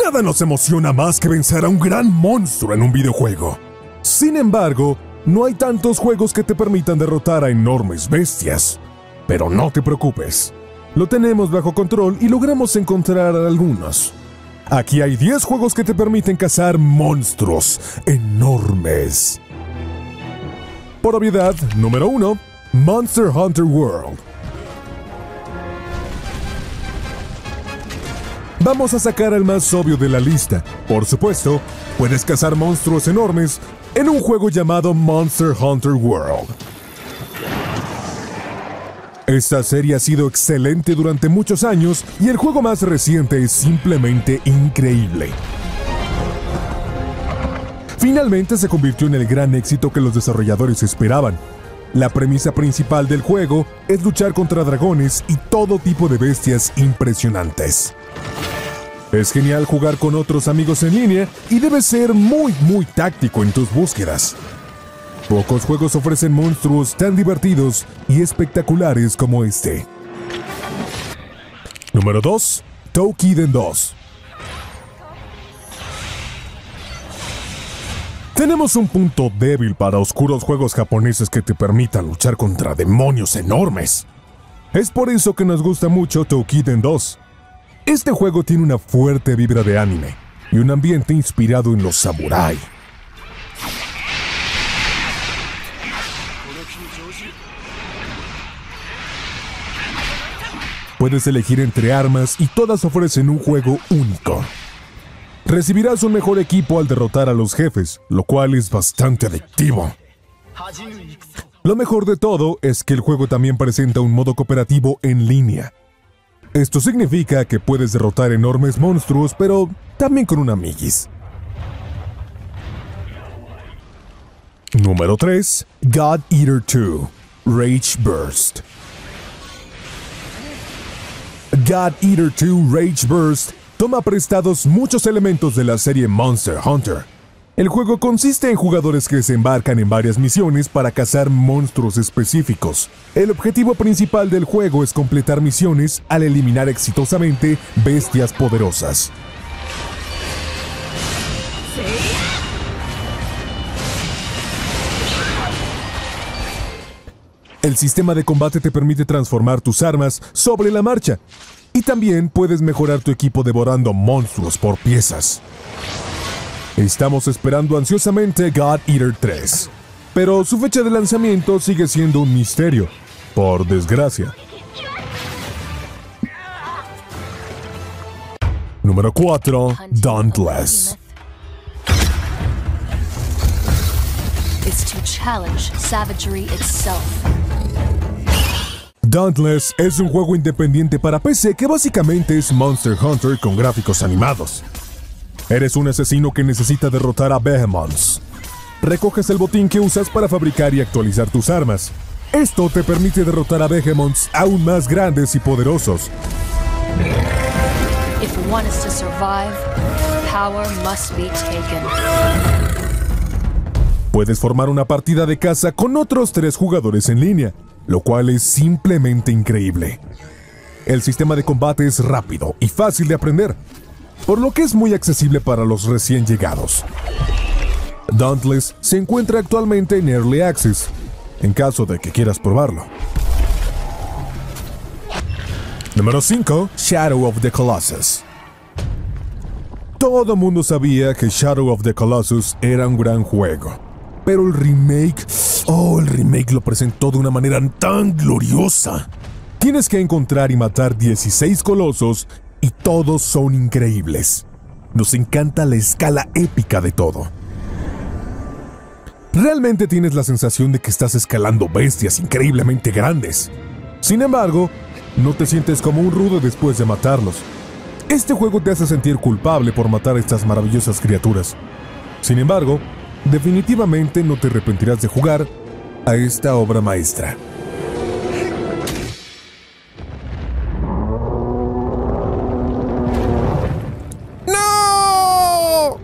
Nada nos emociona más que vencer a un gran monstruo en un videojuego. Sin embargo, no hay tantos juegos que te permitan derrotar a enormes bestias. Pero no te preocupes. Lo tenemos bajo control y logramos encontrar algunos. Aquí hay 10 juegos que te permiten cazar monstruos enormes. Por obviedad, número 1, Monster Hunter World. Vamos a sacar al más obvio de la lista. Por supuesto, puedes cazar monstruos enormes en un juego llamado Monster Hunter World. Esta serie ha sido excelente durante muchos años y el juego más reciente es simplemente increíble. Finalmente se convirtió en el gran éxito que los desarrolladores esperaban. La premisa principal del juego es luchar contra dragones y todo tipo de bestias impresionantes. Es genial jugar con otros amigos en línea y debes ser muy táctico en tus búsquedas. Pocos juegos ofrecen monstruos tan divertidos y espectaculares como este. Número 2, Toukiden 2. Tenemos un punto débil para oscuros juegos japoneses que te permitan luchar contra demonios enormes. Es por eso que nos gusta mucho Toukiden 2. Este juego tiene una fuerte vibra de anime y un ambiente inspirado en los samurái. Puedes elegir entre armas y todas ofrecen un juego único. Recibirás un mejor equipo al derrotar a los jefes, lo cual es bastante adictivo. Lo mejor de todo es que el juego también presenta un modo cooperativo en línea. Esto significa que puedes derrotar enormes monstruos, pero también con un amiguis. Número 3, God Eater 2, Rage Burst. God Eater 2 Rage Burst toma prestados muchos elementos de la serie Monster Hunter. El juego consiste en jugadores que se embarcan en varias misiones para cazar monstruos específicos. El objetivo principal del juego es completar misiones al eliminar exitosamente bestias poderosas. El sistema de combate te permite transformar tus armas sobre la marcha. Y también puedes mejorar tu equipo devorando monstruos por piezas. Estamos esperando ansiosamente God Eater 3, pero su fecha de lanzamiento sigue siendo un misterio, por desgracia. Número 4, Dauntless. Dauntless es un juego independiente para PC que básicamente es Monster Hunter con gráficos animados. Eres un asesino que necesita derrotar a Behemoths. Recoges el botín que usas para fabricar y actualizar tus armas. Esto te permite derrotar a Behemoths aún más grandes y poderosos. Puedes formar una partida de caza con otros 3 jugadores en línea, lo cual es simplemente increíble. El sistema de combate es rápido y fácil de aprender, por lo que es muy accesible para los recién llegados. Dauntless se encuentra actualmente en Early Access, en caso de que quieras probarlo. Número 5, Shadow of the Colossus. Todo mundo sabía que Shadow of the Colossus era un gran juego, pero el remake lo presentó de una manera tan gloriosa. Tienes que encontrar y matar 16 colosos y todos son increíbles. Nos encanta la escala épica de todo. Realmente tienes la sensación de que estás escalando bestias increíblemente grandes. Sin embargo, no te sientes como un rudo después de matarlos. Este juego te hace sentir culpable por matar a estas maravillosas criaturas. Sin embargo, definitivamente no te arrepentirás de jugar a esta obra maestra. ¡No!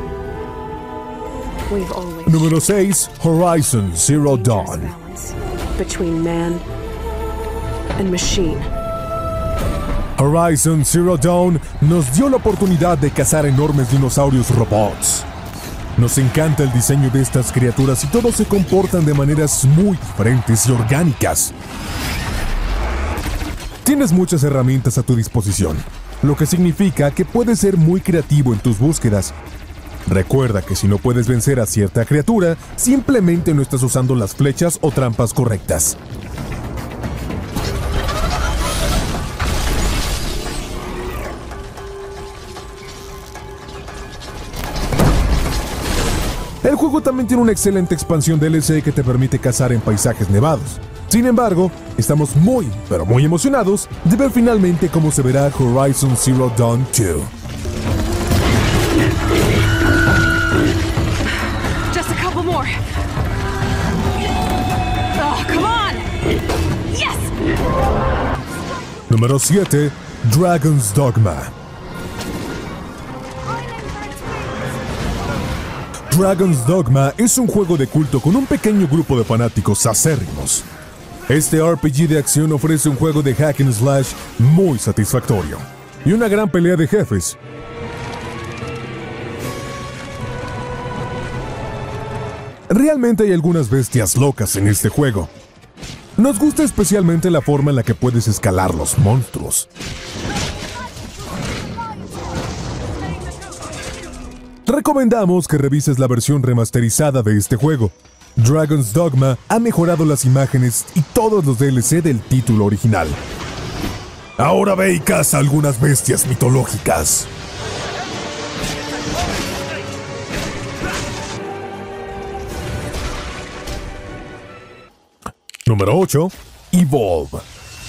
Número 6, Horizon Zero Dawn. between man and machine. Horizon Zero Dawn nos dio la oportunidad de cazar enormes dinosaurios robots. Nos encanta el diseño de estas criaturas y todos se comportan de maneras muy diferentes y orgánicas. Tienes muchas herramientas a tu disposición, lo que significa que puedes ser muy creativo en tus búsquedas. Recuerda que si no puedes vencer a cierta criatura, simplemente no estás usando las flechas o trampas correctas. El juego también tiene una excelente expansión DLC que te permite cazar en paisajes nevados. Sin embargo, estamos muy, pero muy emocionados de ver finalmente cómo se verá Horizon Zero Dawn 2. Just a couple more. Oh, come on! Yes! Número 7. Dragon's Dogma. Dragon's Dogma es un juego de culto con un pequeño grupo de fanáticos acérrimos. Este RPG de acción ofrece un juego de hack and slash muy satisfactorio y una gran pelea de jefes. Realmente hay algunas bestias locas en este juego. Nos gusta especialmente la forma en la que puedes escalar los monstruos. Recomendamos que revises la versión remasterizada de este juego. Dragon's Dogma ha mejorado las imágenes y todos los DLC del título original. Ahora ve y caza algunas bestias mitológicas. Número 8. Evolve.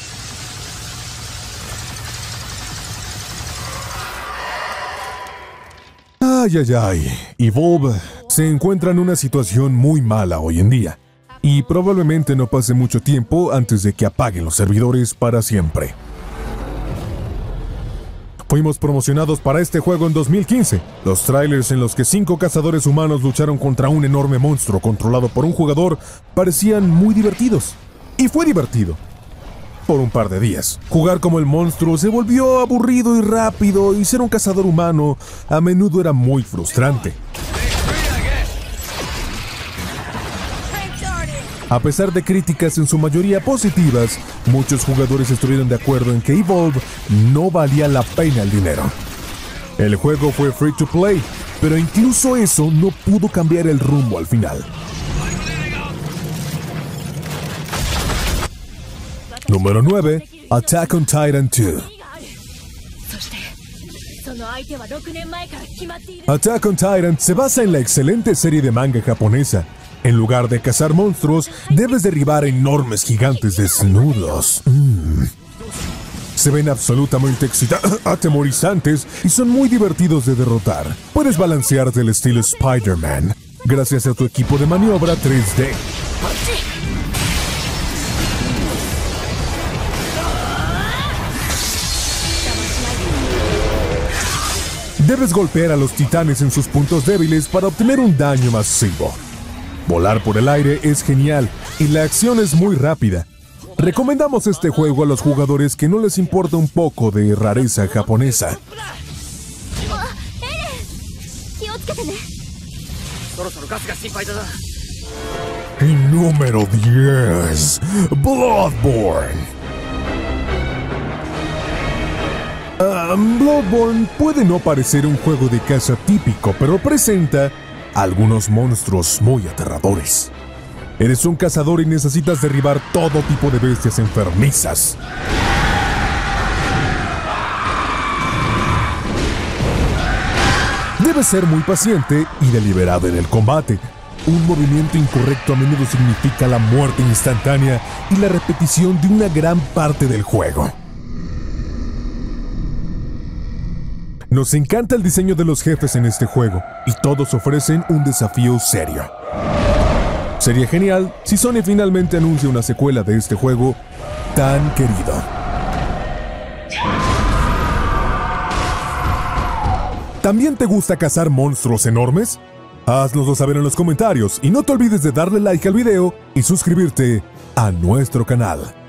Ay. Evolve se encuentra en una situación muy mala hoy en día, y probablemente no pase mucho tiempo antes de que apaguen los servidores para siempre. Fuimos promocionados para este juego en 2015. Los trailers en los que 5 cazadores humanos lucharon contra un enorme monstruo controlado por un jugador parecían muy divertidos. Y fue divertido. Por un par de días. Jugar como el monstruo se volvió aburrido y rápido, y ser un cazador humano a menudo era muy frustrante. A pesar de críticas en su mayoría positivas, muchos jugadores estuvieron de acuerdo en que Evolve no valía la pena el dinero. El juego fue free to play, pero incluso eso no pudo cambiar el rumbo al final. Número 9. Attack on Titan 2. Attack on Titan se basa en la excelente serie de manga japonesa. En lugar de cazar monstruos, debes derribar enormes gigantes desnudos. Se ven absolutamente atemorizantes y son muy divertidos de derrotar. Puedes balancear del estilo Spider-Man gracias a tu equipo de maniobra 3D. Debes golpear a los titanes en sus puntos débiles para obtener un daño masivo. Volar por el aire es genial y la acción es muy rápida. Recomendamos este juego a los jugadores que no les importa un poco de rareza japonesa. Y número 10. Bloodborne. Bloodborne puede no parecer un juego de caza típico, pero presenta algunos monstruos muy aterradores. Eres un cazador y necesitas derribar todo tipo de bestias enfermizas. Debes ser muy paciente y deliberado en el combate. Un movimiento incorrecto a menudo significa la muerte instantánea y la repetición de una gran parte del juego. Nos encanta el diseño de los jefes en este juego, y todos ofrecen un desafío serio. Sería genial si Sony finalmente anuncia una secuela de este juego tan querido. ¿También te gusta cazar monstruos enormes? Haznoslo saber en los comentarios y no te olvides de darle like al video y suscribirte a nuestro canal.